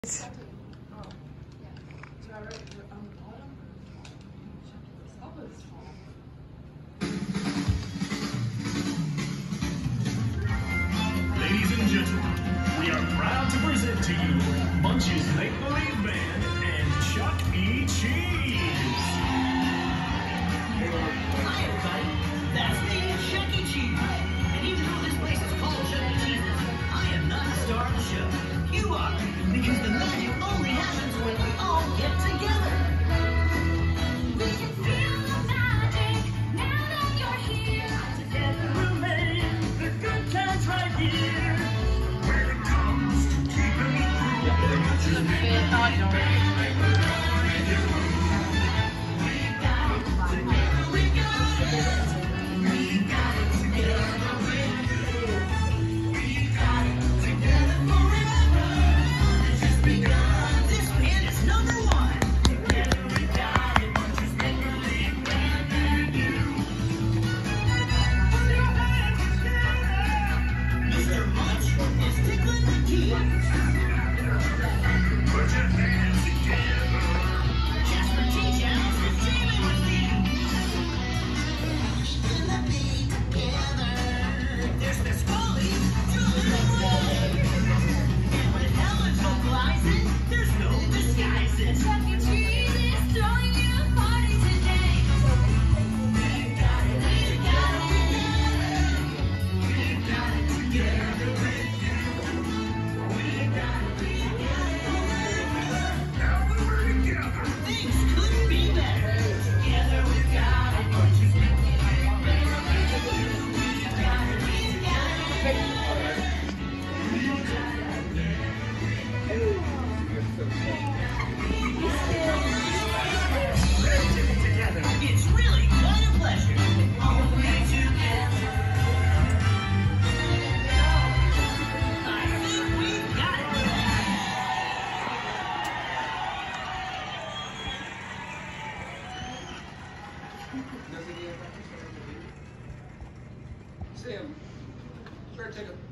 Ladies and gentlemen, we are proud to present to you Munch's Make Believe Band and Chuck E. Cheese. Hi everybody, that's me, Chuck E. Cheese. And even though this place is called Chuck E. Cheese's, I am not the star of the show. You are, because the magic only happens when we all get together. We can feel the magic now that you're here. Together we'll make the good times right here. When it comes to keeping it Chuck E. Cheese is throwing you a party today. We got it together with you. now that we're together. Things couldn't be better. Together we've got it. Munch's Make Believe Band. We got Together. It's really quite a pleasure. All the way together. I think we've got it. Sam, better take a